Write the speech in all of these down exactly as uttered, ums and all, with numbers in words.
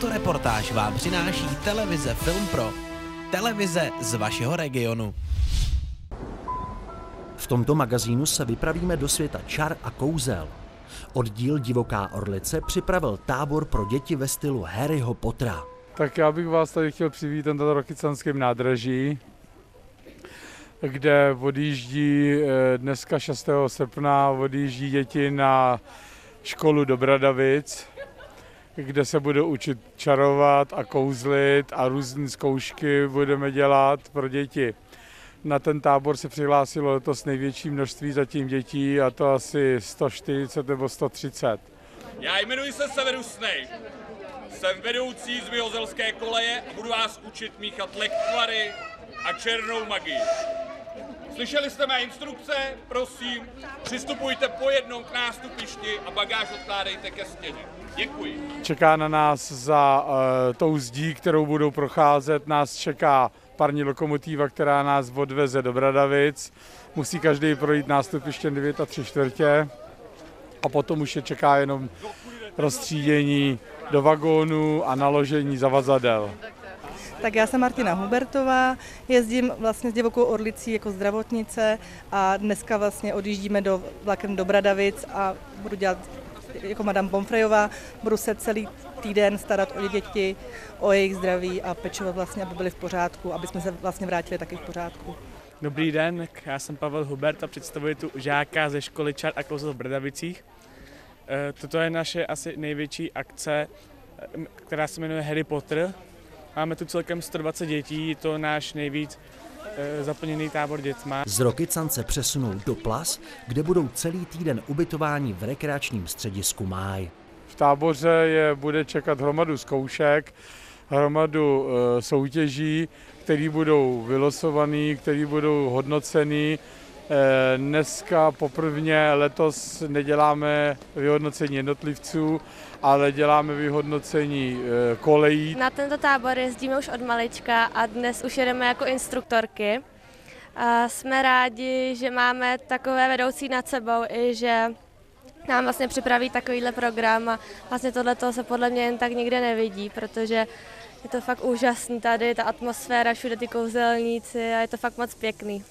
Tuto reportáž vám přináší televize Film Pro. Televize z vašeho regionu. V tomto magazínu se vypravíme do světa čar a kouzel. Oddíl Divoká Orlice připravil tábor pro děti ve stylu Harryho Pottera. Tak já bych vás tady chtěl přivítat na Rokycanském nádraží, kde odjíždí dneska šestého srpna odjíždí děti na školu do Bradavic, kde se budou učit čarovat a kouzlit a různé zkoušky budeme dělat pro děti. Na ten tábor se přihlásilo letos největší množství zatím dětí, a to asi sto čtyřicet nebo sto třicet. Já jmenuji se Severus Snape. Jsem vedoucí z Vyhozelské koleje a budu vás učit míchat lektvary a černou magii. Slyšeli jste mé instrukce? Prosím, přistupujte po jednom k nástupišti a bagáž odkládejte ke stěně. Děkuji. Čeká na nás za uh, tou zdí, kterou budou procházet, nás čeká parní lokomotíva, která nás odveze do Bradavic. Musí každý projít nástupištěm devět a tři čtvrtě a potom už je čeká jenom rozstřídění do vagónu a naložení zavazadel. Tak já jsem Martina Hubertová, jezdím vlastně s Divokou Orlicí jako zdravotnice a dneska vlastně odjíždíme do, vlakem do Bradavic a budu dělat jako madame Bonfrejová, budu se celý týden starat o děti, o jejich zdraví a pečovat vlastně, aby byli v pořádku, aby jsme se vlastně vrátili taky v pořádku. Dobrý den, já jsem Pavel Hubert a představuji tu žáka ze školy čar a kouzel v Bradavicích. Toto je naše asi největší akce, která se jmenuje Harry Potter. Máme tu celkem sto dvacet dětí, je to náš nejvíc zaplněný tábor dětma. Z Rokycan se přesunou do Plas, kde budou celý týden ubytováni v rekreačním středisku Máj. V táboře je bude čekat hromadu zkoušek, hromadu e, soutěží, které budou vylosované, které budou hodnocené. E, dneska poprvně letos neděláme vyhodnocení jednotlivců, ale děláme vyhodnocení e, kolejí. Na tento tábor jezdíme už od malička a dnes už jedeme jako instruktorky. A jsme rádi, že máme takové vedoucí nad sebou i že nám vlastně připraví takovýhle program a vlastně tohleto se podle mě jen tak nikde nevidí, protože je to fakt úžasný tady, ta atmosféra, všude ty kouzelníci a je to fakt moc pěkný.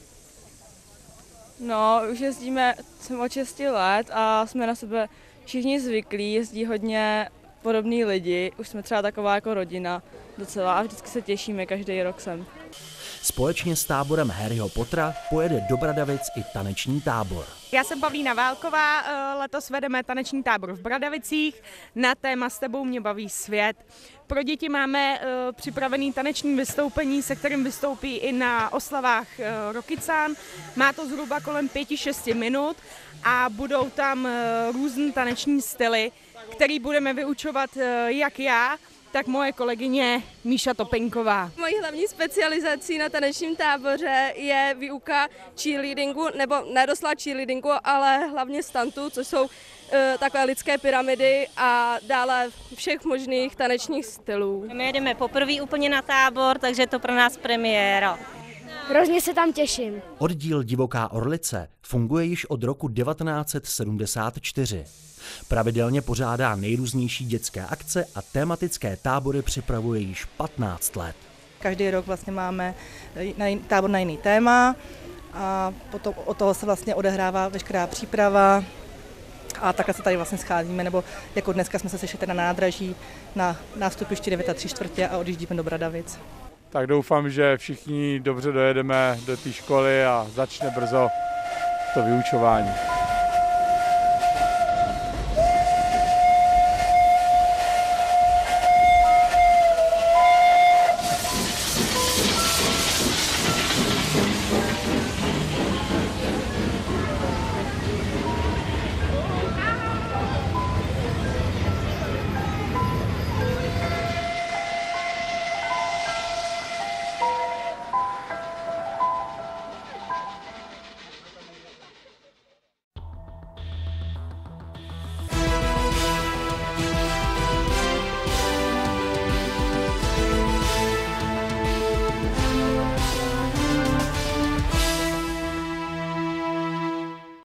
No, už jezdíme jsem od šesti let a jsme na sebe všichni zvyklí, jezdí hodně podobní lidi, už jsme třeba taková jako rodina docela a vždycky se těšíme každý rok sem. Společně s táborem Harryho Pottera pojede do Bradavic i taneční tábor. Já jsem Pavlína Válková, letos vedeme taneční tábor v Bradavicích na téma S tebou mě baví svět. Pro děti máme připravený taneční vystoupení, se kterým vystoupí i na oslavách Rokycan. Má to zhruba kolem pěti šesti minut a budou tam různé taneční styly, který budeme vyučovat jak já, tak moje kolegyně Míša Topinková. Mojí hlavní specializací na tanečním táboře je výuka cheerleadingu, nebo nedoslova cheerleadingu, ale hlavně stuntu, což jsou uh, takové lidské pyramidy a dále všech možných tanečních stylů. My jedeme poprvé úplně na tábor, takže je to pro nás premiéra. Hrozně se tam těším. Oddíl Divoká Orlice funguje již od roku devatenáct set sedmdesát čtyři. Pravidelně pořádá nejrůznější dětské akce a tematické tábory připravuje již patnáct let. Každý rok vlastně máme tábor na jiný téma a potom od toho se vlastně odehrává veškerá příprava a takhle se tady vlastně scházíme, nebo jako dneska jsme se sešli na nádraží na nástupišti devět a tři čtvrtě a odjíždíme do Bradavic. Tak doufám, že všichni dobře dojedeme do té školy a začne brzo to vyučování.